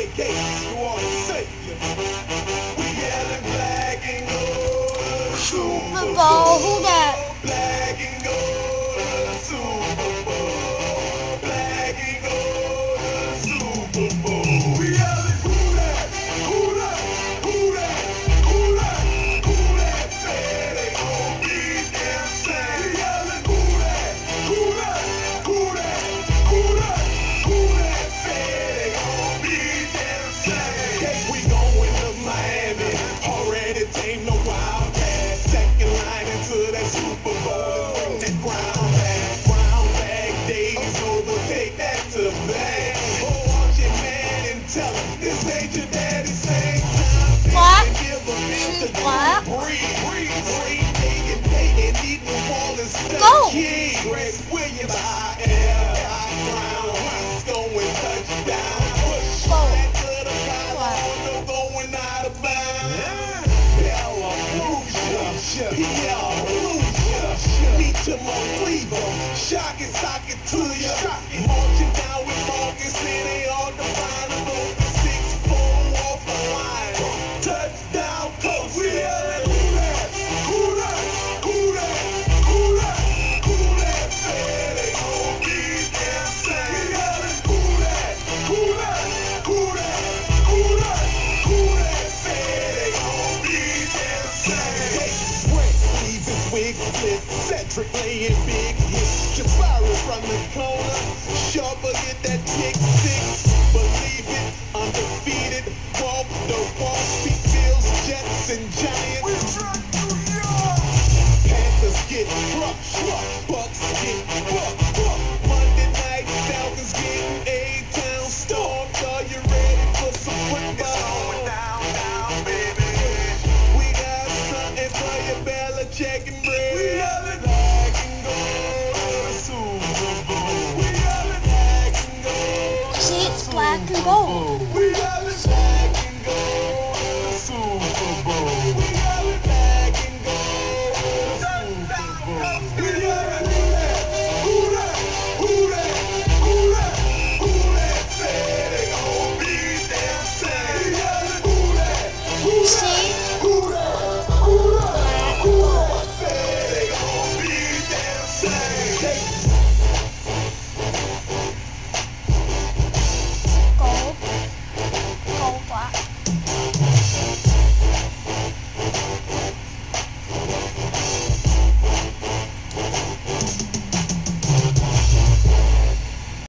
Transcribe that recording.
case you want to say we yelling black and gold, Super Bowl. Who that? Black and gold, Super Bowl. Black and gold, Super Bowl. We yelling who that? Who that? Who that? Who that? Who that said they gon' beat them Saints? We yelling who that? Who that? Who that? Who that? Who that said they gon' beat them Saints? Okay, we going to Miami. Already tamed the Wildcats. Second line into that Super Bowl and bring that crown back. Brown bag days over, take that to the bank. Oh, watch your man and tell him this ain't your daddy's same time. What? Give a bitch a What? breathe, Peyton, Peyton, Ethan Wallace, Go. King, Greg Williams, I.L., Brown, Roscoe, and touchdown. Push that to the pylon, no going out of bounds. Bella Rouge, P.L. Rouge, meet to my Cleveland, shock and sock it to ya. Marching down with Morgan City on the final road, 6-4 off the line. Touchdown, coach, we yelling who that? Who that? Who that? Who that? Who that said they gon' beat them Saints? We yelling who that? Who that? Who that? Who that? Who that said they gon' beat them Saints? Hey, Brent Stevens, wig flip, Cedric laying big hits, Jabari from the corner, Sharper get that kick six, believe it, undefeated, walk the walk, beat Bills, Jets, and Giants. Panthers get crushed, Bucks get bucked. Monday night, Falcons getting A-Town stormed. Are you ready for some football? Down, baby. We got something for your Belichick and bread. We yelling black and gold, Super Bowl. We yelling black and gold. See, it's black and gold. We